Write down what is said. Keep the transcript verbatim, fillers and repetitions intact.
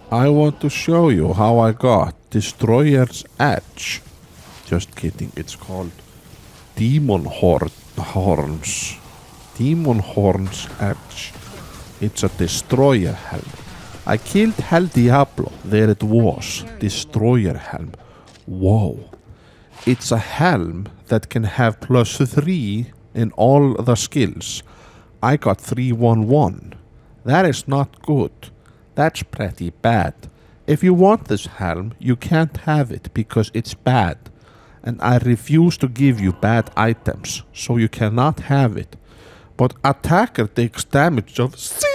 I want to show you how I got Destroyer's Edge. Just kidding, it's called Demonhorn horns. Demonhorn's Edge. It's a destroyer helm. I killed Hell Diablo. There it was. Destroyer helm. Whoa. It's a helm that can have plus three in all the skills. I got three one one. That is not good. That's pretty bad. If you want this helm, you can't have it because it's bad. And I refuse to give you bad items, so you cannot have it. But attacker takes damage of six